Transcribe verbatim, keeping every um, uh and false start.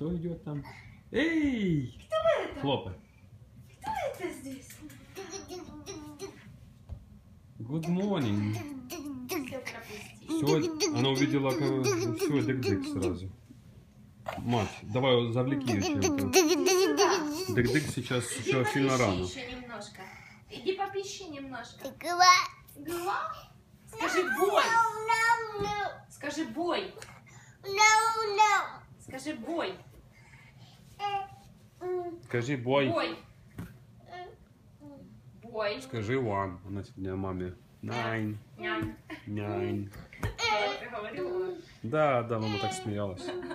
Кто идет там? Эй! Кто это? Хлопай. Кто это здесь? Good morning. Все, пропусти. Все, она увидела, как... все, дык-дык сразу. Мать, давай завлеки ее чем-то. Дык-дык сейчас Иди еще сильно попищи рано. еще немножко. Иди попищи немножко. Гва. Гва? Скажи бой. No, no, Скажи бой. no, no. Скажи бой. Скажи бой. Бой. Бой. Скажи one. Она сегодня маме. Nine. Нянь. Nine. Я это говорила. Да, да, мама так смеялась.